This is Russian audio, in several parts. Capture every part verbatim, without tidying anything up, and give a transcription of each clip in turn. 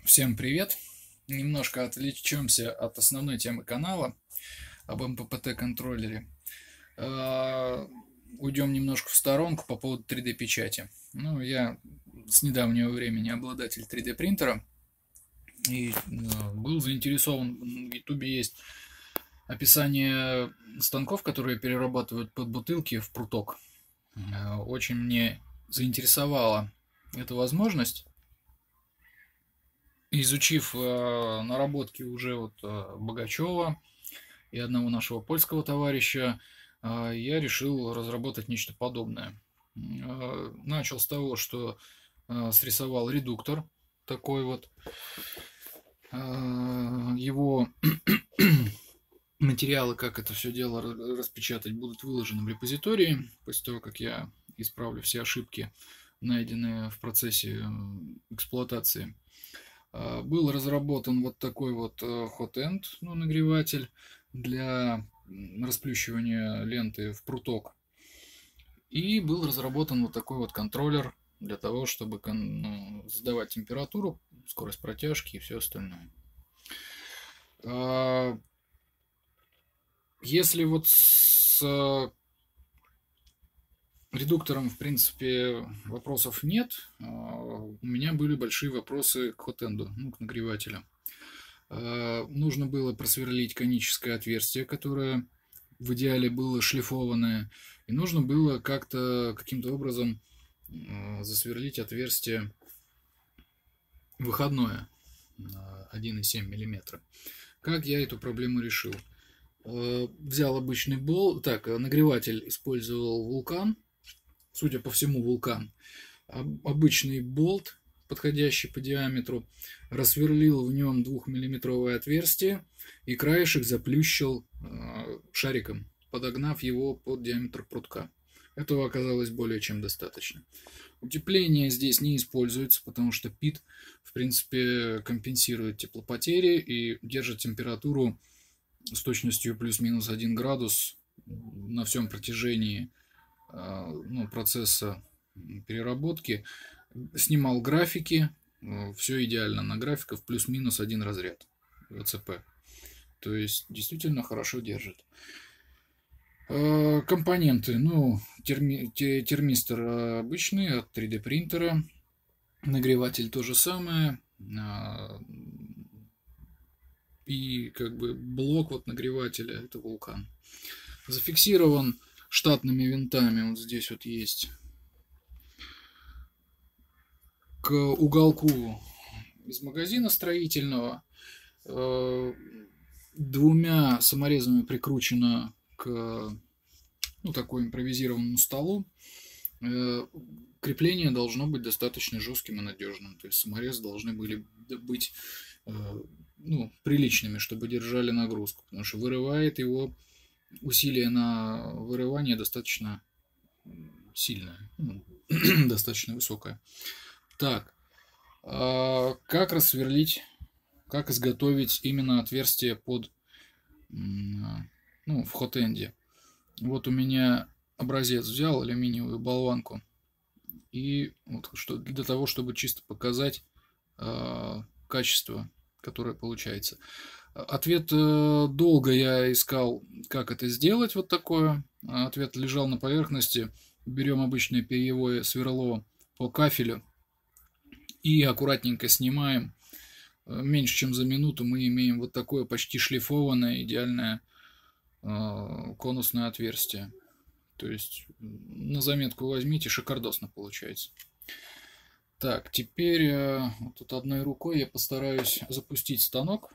Всем привет! Немножко отвлечемся от основной темы канала об эм пэ пэ тэ-контроллере. А, Уйдем немножко в сторонку по поводу три дэ печати. Ну, я с недавнего времени обладатель три дэ принтера и а, был заинтересован. В ютубе есть описание станков, которые перерабатывают под бутылки в пруток. А, Очень мне заинтересовала эта возможность. Изучив э, наработки уже вот э, Богачева и одного нашего польского товарища, э, я решил разработать нечто подобное. Э, начал с того, что э, срисовал редуктор такой вот. Э, его материалы, как это все дело распечатать, будут выложены в репозитории, после того, как я исправлю все ошибки, найденные в процессе эксплуатации. Был разработан вот такой вот hot end, ну, нагреватель для расплющивания ленты в пруток. И был разработан вот такой вот контроллер для того, чтобы ну, задавать температуру, скорость протяжки и все остальное. Если вот с редуктором, в принципе, вопросов нет, у меня были большие вопросы к hot-end, ну, к нагревателю. Нужно было просверлить коническое отверстие, которое в идеале было шлифованное, и нужно было как-то, каким-то образом засверлить отверстие выходное один и семь миллиметра. Как я эту проблему решил? Взял обычный болт, так, нагреватель использовал вулкан, судя по всему вулкан, обычный болт, подходящий по диаметру, рассверлил в нем двухмиллиметровое отверстие и краешек заплющил э, шариком, подогнав его под диаметр прутка. Этого оказалось более чем достаточно. Утепление здесь не используется, потому что пит, в принципе, компенсирует теплопотери и держит температуру с точностью плюс-минус один градус на всем протяжении э, ну, процесса переработки. Снимал графики, все идеально на графиках, плюс-минус один разряд вэ цэ пэ. То есть действительно хорошо держит. Компоненты, ну, терми, термистор обычный от три дэ принтера, нагреватель то же самое, и как бы блок вот нагревателя это вулкан. Зафиксирован штатными винтами, вот здесь вот есть к уголку из магазина строительного, двумя саморезами прикручено к ну, такой импровизированному столу. Крепление должно быть достаточно жестким и надежным, то есть саморезы должны были быть ну, приличными, чтобы держали нагрузку, потому что вырывает его усилие на вырывание достаточно сильное, ну, достаточно высокое. Так, как рассверлить, как изготовить именно отверстие под, ну, в hot-end. Вот у меня образец взял, алюминиевую болванку, и вот что, для того, чтобы чисто показать качество, которое получается. Ответ долго я искал, как это сделать, вот такое. Ответ лежал на поверхности. Берем обычное перьевое сверло по кафелю и аккуратненько снимаем. Меньше чем за минуту мы имеем вот такое почти шлифованное, идеальное конусное отверстие. То есть на заметку возьмите, шикардосно получается. Так, теперь вот тут одной рукой я постараюсь запустить станок.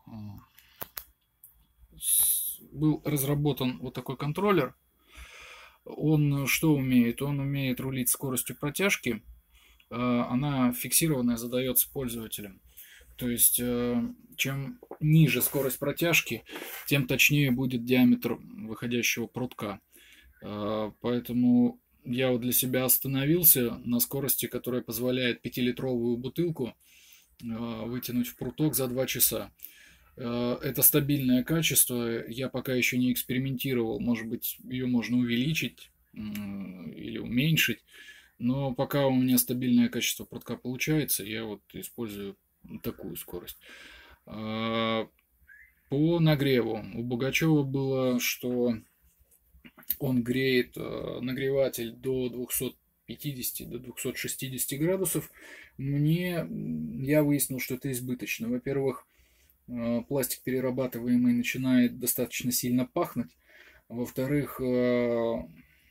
Был разработан вот такой контроллер. Он что умеет? Он умеет рулить скоростью протяжки. Она фиксированная задается пользователем. То есть чем ниже скорость протяжки, тем точнее будет диаметр выходящего прутка. Поэтому я вот для себя остановился на скорости, которая позволяет пятилитровую бутылку вытянуть в пруток за два часа. Это стабильное качество, я пока еще не экспериментировал, может быть, ее можно увеличить или уменьшить, но пока у меня стабильное качество прутка получается, я вот использую такую скорость. По нагреву у Богачева было, что он греет нагреватель до двухсот пятидесяти, до двухсот шестидесяти градусов. Мне, я выяснил, что это избыточно. Во-первых, пластик перерабатываемый начинает достаточно сильно пахнуть. Во-вторых, ну,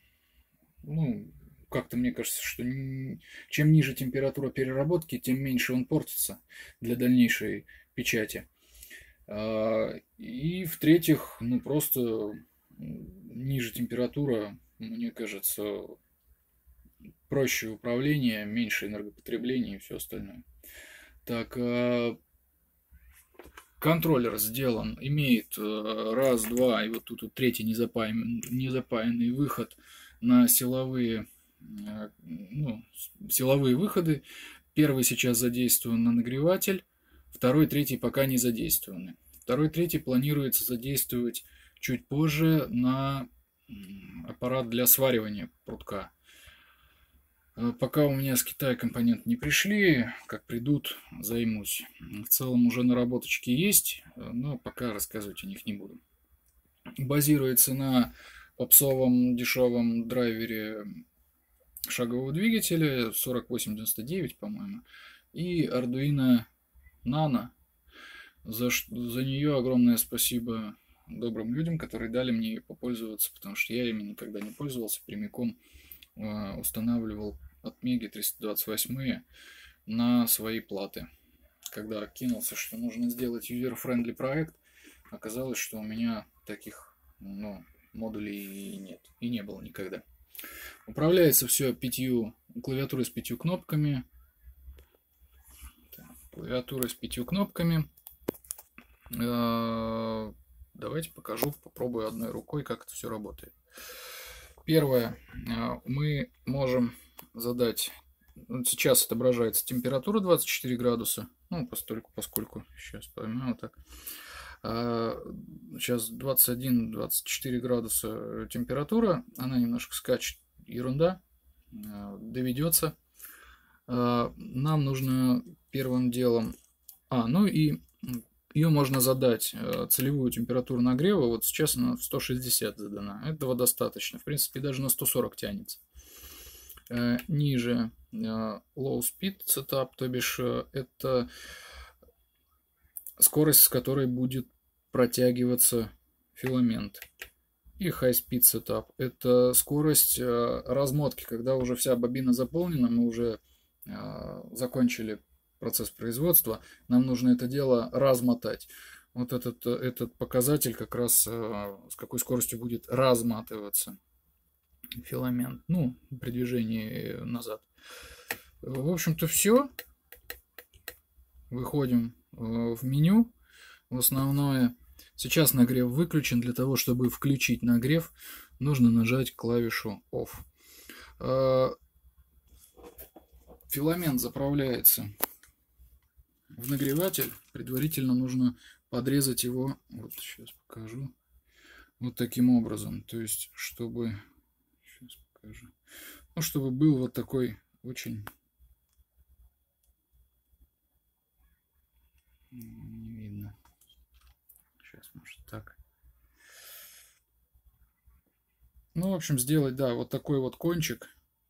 как-то мне кажется, что чем ниже температура переработки, тем меньше он портится для дальнейшей печати. И в-третьих, ну просто ниже температура, мне кажется, проще управление, меньше энергопотребления и все остальное. Так, контроллер сделан, имеет раз, два, и вот тут вот третий незапаянный, незапаянный выход на силовые, ну, силовые выходы. Первый сейчас задействован на нагреватель, второй, третий пока не задействованы. Второй, третий планируется задействовать чуть позже на аппарат для сваривания прутка. Пока у меня с Китая компоненты не пришли, как придут, займусь. В целом уже наработочки есть, но пока рассказывать о них не буду. Базируется на попсовом дешевом драйвере шагового двигателя сорок восемь девяносто девять, по-моему, и Arduino Nano. За, за нее огромное спасибо добрым людям, которые дали мне ее попользоваться, потому что я ими никогда не пользовался, прямиком э, устанавливал от Меги триста двадцать восемь на свои платы. Когда кинулся, что нужно сделать user-friendly проект, оказалось, что у меня таких, ну, модулей нет и не было никогда. Управляется все пятью, клавиатурой с пятью кнопками. Так, клавиатура с пятью кнопками. Давайте покажу, попробую одной рукой, как это все работает. Первое, мы можем задать, сейчас отображается температура двадцать четыре градуса, ну, поскольку, поскольку сейчас поймем вот так. Сейчас двадцать один — двадцать четыре градуса температура, она немножко скачет, ерунда, доведется. Нам нужно первым делом, а, ну и ее можно задать целевую температуру нагрева. Вот сейчас она в сто шестьдесят задана. Этого достаточно. В принципе, даже на сто сорок тянется. Ниже low speed setup, то бишь это скорость, с которой будет протягиваться филамент. И high speed setup — это скорость размотки, когда уже вся бобина заполнена, мы уже закончили процесс производства, нам нужно это дело размотать. Вот этот, этот показатель как раз с какой скоростью будет разматываться филамент, ну, при движении назад. В общем-то, все. Выходим в меню. В основное. Сейчас нагрев выключен. Для того, чтобы включить нагрев, нужно нажать клавишу Off. Филамент заправляется в нагреватель. Предварительно нужно подрезать его, вот сейчас покажу, вот таким образом, то есть чтобы, сейчас покажу, ну, чтобы был вот такой очень, не видно, сейчас может так, ну, в общем, сделать, да, вот такой вот кончик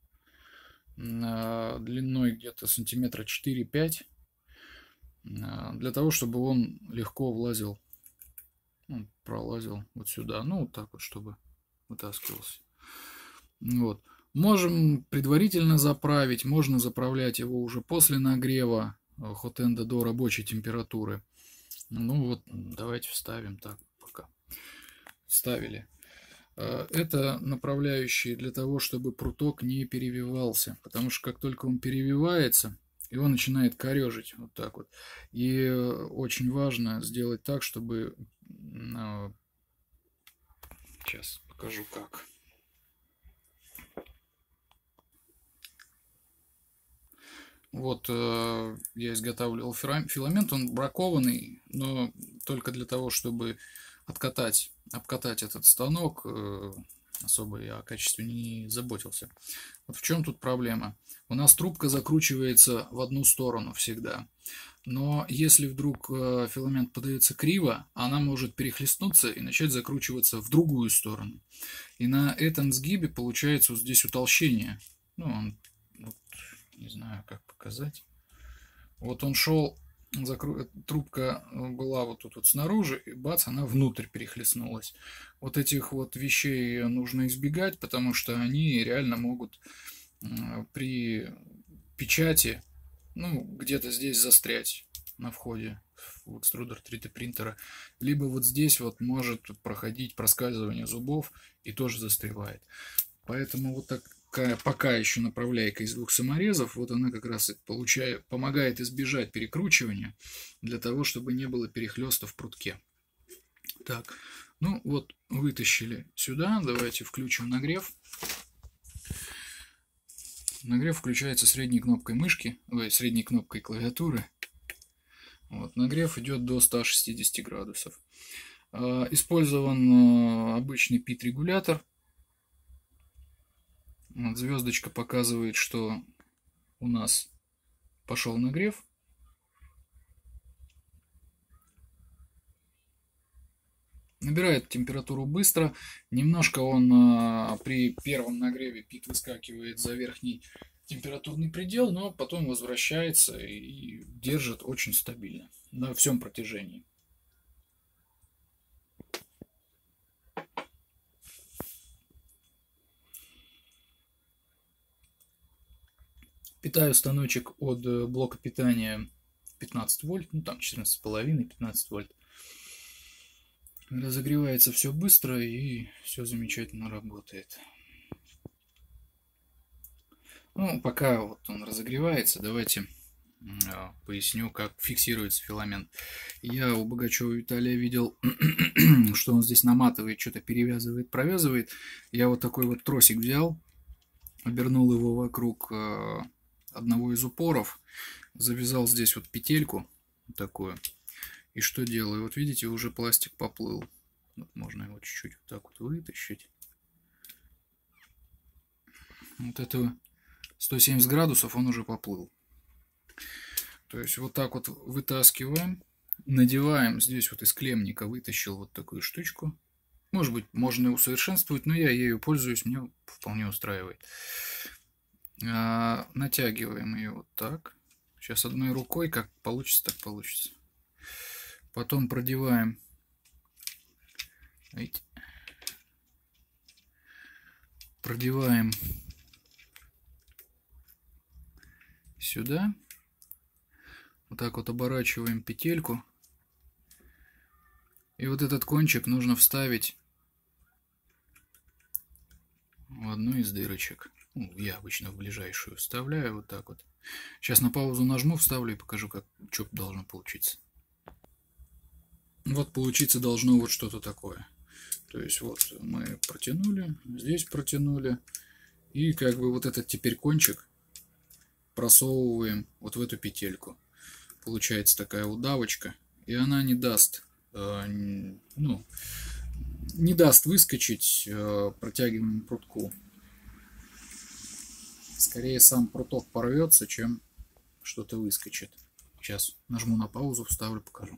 длиной где-то сантиметра четыре-пять, для того, чтобы он легко влазил, ну, пролазил вот сюда, ну, вот так вот, чтобы вытаскивался. Вот. Можем предварительно заправить, можно заправлять его уже после нагрева хот-энда до рабочей температуры. Ну вот, давайте вставим так пока. Вставили. Это направляющие для того, чтобы пруток не перевивался, потому что как только он перевивается, его начинает корежить вот так вот. И очень важно сделать так, чтобы... Сейчас покажу как. Вот э, я изготавливал филамент, он бракованный, но только для того, чтобы откатать, обкатать этот станок, э, особо я о качестве не заботился. Вот в чем тут проблема. у нас трубка закручивается в одну сторону всегда. Но если вдруг филамент подается криво, она может перехлестнуться и начать закручиваться в другую сторону. И на этом сгибе получается вот здесь утолщение. Ну, он, вот, не знаю, как показать. Вот он шел, закру... трубка была вот тут вот снаружи, и бац, она внутрь перехлестнулась. Вот этих вот вещей нужно избегать, потому что они реально могут при печати, ну, где-то здесь застрять на входе в экструдер три дэ принтера, либо вот здесь вот может проходить проскальзывание зубов и тоже застревает. Поэтому вот такая пока еще направляйка из двух саморезов, вот она как раз получает, помогает избежать перекручивания, для того, чтобы не было перехлеста в прутке. Так, ну вот вытащили сюда, давайте включим нагрев. Нагрев включается средней кнопкой мышки, ой, средней кнопкой клавиатуры. Вот, нагрев идет до ста шестидесяти градусов. Использован обычный пит-регулятор. Вот, звездочка показывает, что у нас пошел нагрев. Набирает температуру быстро. Немножко он а, при первом нагреве пит выскакивает за верхний температурный предел, но потом возвращается и держит очень стабильно на всем протяжении. Питаю станочек от блока питания пятнадцать вольт, ну там четырнадцать с половиной, пятнадцать вольт. Разогревается все быстро и все замечательно работает. Ну, пока вот он разогревается, давайте поясню, как фиксируется филамент. Я у Богачева Виталия видел, что он здесь наматывает, что-то перевязывает, провязывает. Я вот такой вот тросик взял, обернул его вокруг одного из упоров, завязал здесь вот петельку такую. И что делаю? Вот видите, уже пластик поплыл. Вот можно его чуть-чуть вот так вот вытащить. Вот это сто семьдесят градусов он уже поплыл. То есть вот так вот вытаскиваем, надеваем. Здесь вот из клемника вытащил вот такую штучку. Может быть, можно и усовершенствовать, но я ею пользуюсь, мне вполне устраивает. А, натягиваем ее вот так. Сейчас одной рукой, как получится, так получится. Потом продеваем, видите, продеваем сюда, вот так вот оборачиваем петельку, и вот этот кончик нужно вставить в одну из дырочек. Ну, я обычно в ближайшую вставляю вот так вот. Сейчас на паузу нажму, вставлю и покажу, как что должно получиться. Вот получиться должно вот что-то такое. То есть вот мы протянули, здесь протянули, и как бы вот этот теперь кончик просовываем вот в эту петельку. Получается такая удавочка, и она не даст, э, ну, не даст выскочить э, протягиваемому прутку. Скорее сам пруток порвется, чем что-то выскочит. Сейчас нажму на паузу, вставлю, покажу.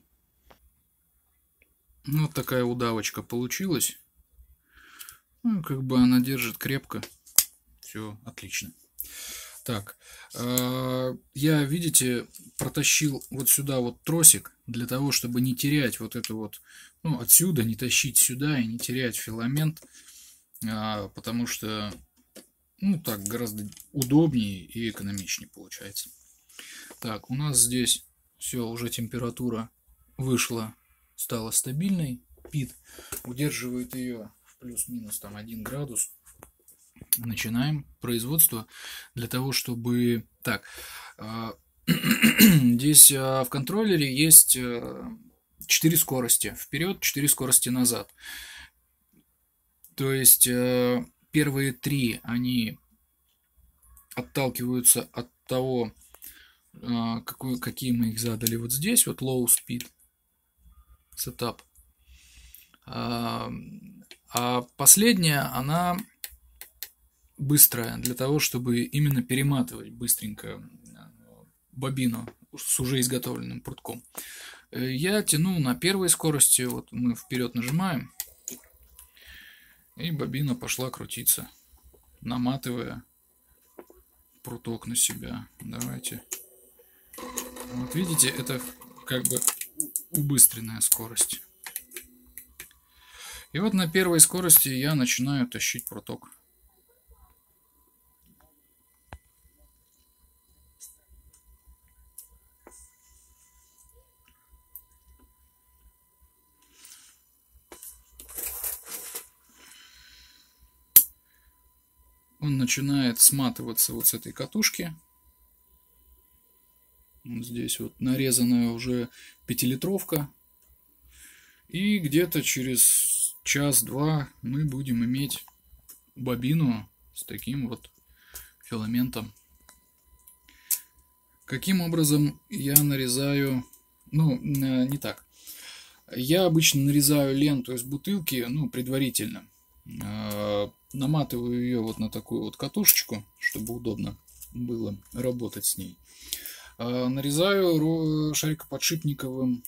Ну, вот такая удавочка получилась. Ну, как бы она держит крепко. Все отлично. Так, э, я, видите, протащил вот сюда вот тросик, для того, чтобы не терять вот это вот, ну, отсюда, не тащить сюда и не терять филамент, э, потому что, ну, так гораздо удобнее и экономичнее получается. Так, у нас здесь все, уже температура вышла, стала стабильной. Пит удерживает ее в плюс-минус там один градус. Начинаем производство для того, чтобы... Так, здесь в контроллере есть четыре скорости. Вперед, четыре скорости назад. То есть первые три, они отталкиваются от того, какой, какие мы их задали вот здесь. Вот low speed setup. А последняя, она быстрая для того, чтобы именно перематывать быстренько бобину с уже изготовленным прутком. Я тяну на первой скорости, вот мы вперед нажимаем, и бобина пошла крутиться, наматывая пруток на себя. Давайте. Вот видите, это как бы убыстренная скорость. И вот на первой скорости я начинаю тащить пруток. Он начинает сматываться вот с этой катушки. Вот здесь вот нарезанная уже пятилитровка. И где-то через час-два мы будем иметь бобину с таким вот филаментом. Каким образом я нарезаю? Ну, не так. Я обычно нарезаю ленту из бутылки, ну, предварительно. Наматываю ее вот на такую вот катушечку, чтобы удобно было работать с ней. Нарезаю шарикоподшипниковым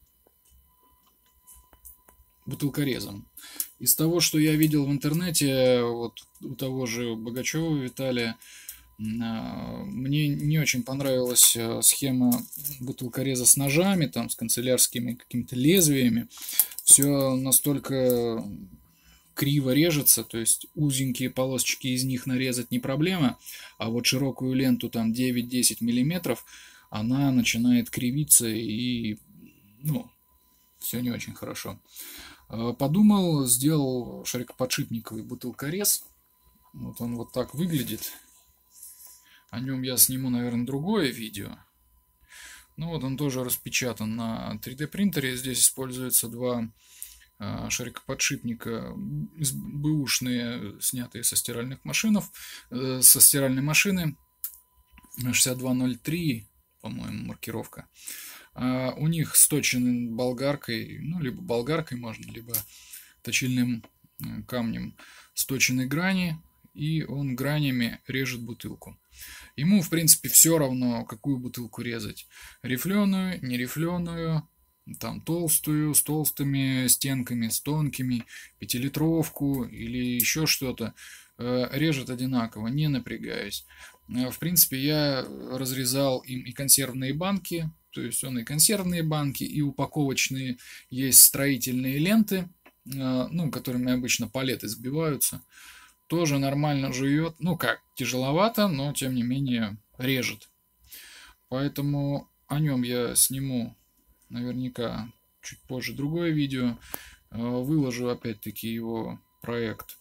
бутылкорезом. Из того, что я видел в интернете, вот у того же Богачева Виталия, мне не очень понравилась схема бутылкореза с ножами, там, с канцелярскими какими-то лезвиями. Все настолько криво режется, то есть узенькие полосочки из них нарезать не проблема, а вот широкую ленту там девять-десять миллиметров, она начинает кривиться и, ну, все не очень хорошо. Подумал, сделал шарикоподшипниковый бутылкорез. Вот он вот так выглядит. О нем я сниму, наверное, другое видео. Ну вот он тоже распечатан на три дэ принтере. Здесь используются два шарикоподшипника бэушные, снятые со стиральных машинов, со стиральной машины шестьдесят два ноль три, по-моему, маркировка. У них сточены болгаркой, ну, либо болгаркой можно, либо точильным камнем сточены грани, и он гранями режет бутылку. Ему, в принципе, все равно, какую бутылку резать. Рифленую, нерифленую, там толстую, с толстыми стенками, с тонкими, пятилитровку или еще что-то. Режет одинаково, не напрягаясь. В принципе, я разрезал им и консервные банки, то есть он и консервные банки, и упаковочные, есть строительные ленты, ну, которыми обычно палеты сбиваются. Тоже нормально жует, ну как, тяжеловато, но тем не менее режет. Поэтому о нем я сниму наверняка чуть позже другое видео. Выложу опять-таки его проект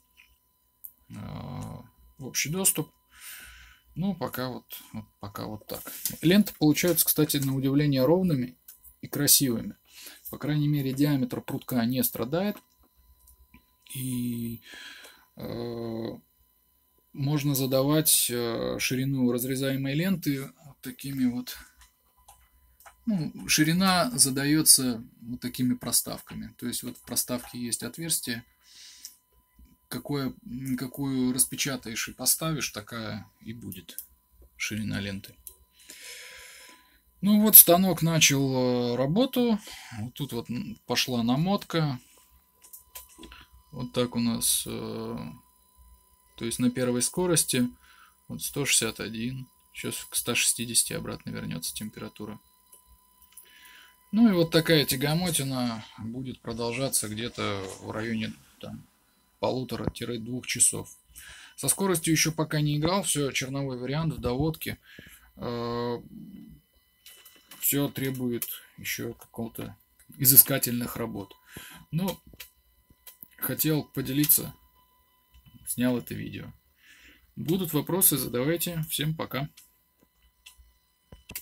в общий доступ. Ну, пока вот, вот, пока вот так. Ленты получаются, кстати, на удивление ровными и красивыми. По крайней мере, диаметр прутка не страдает. И э, можно задавать э, ширину разрезаемой ленты вот такими вот. Ну, ширина задается вот такими проставками. То есть вот в проставке есть отверстие. Какое, какую распечатаешь и поставишь, такая и будет ширина ленты. Ну вот станок начал работу. Вот тут вот пошла намотка. Вот так у нас, то есть на первой скорости вот сто шестьдесят один. Сейчас к ста шестидесяти обратно вернется температура. Ну и вот такая тягомотина будет продолжаться где-то в районе там полутора-двух часов. Со скоростью еще пока не играл, все черновой вариант в доводке. Все требует еще какого-то изыскательных работ. Но хотел поделиться, снял это видео. Будут вопросы, задавайте. Всем пока.